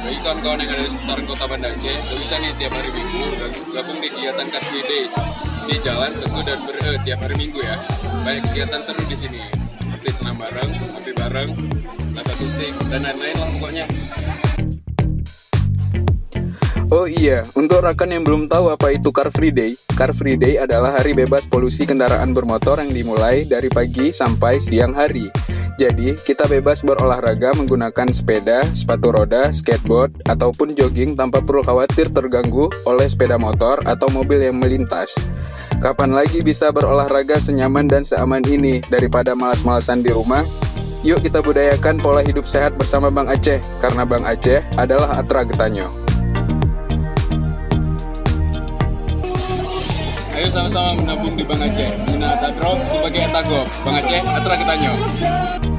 Bagi kawan-kawan yang ada di seputaran kota Banda Aceh, bisa nih tiap hari Minggu gabung di kegiatan Car Free Day di Jalan Teguh dan tiap hari Minggu ya. Banyak kegiatan seru di sini, seperti senam bareng, ngopi bareng, lava stick, dan lain-lain lah pokoknya. Oh iya, untuk rekan yang belum tahu apa itu Car Free Day adalah hari bebas polusi kendaraan bermotor yang dimulai dari pagi sampai siang hari. Jadi, kita bebas berolahraga menggunakan sepeda, sepatu roda, skateboard, ataupun jogging tanpa perlu khawatir terganggu oleh sepeda motor atau mobil yang melintas. Kapan lagi bisa berolahraga senyaman dan seaman ini daripada malas-malasan di rumah? Yuk kita budayakan pola hidup sehat bersama Bang Aceh, karena Bang Aceh adalah Atra Getanyo. Ayo sama-sama menabung di Bang Aceh. Mina Tadrop, sebagai Etagop. Bang Aceh, Atra Getanyo.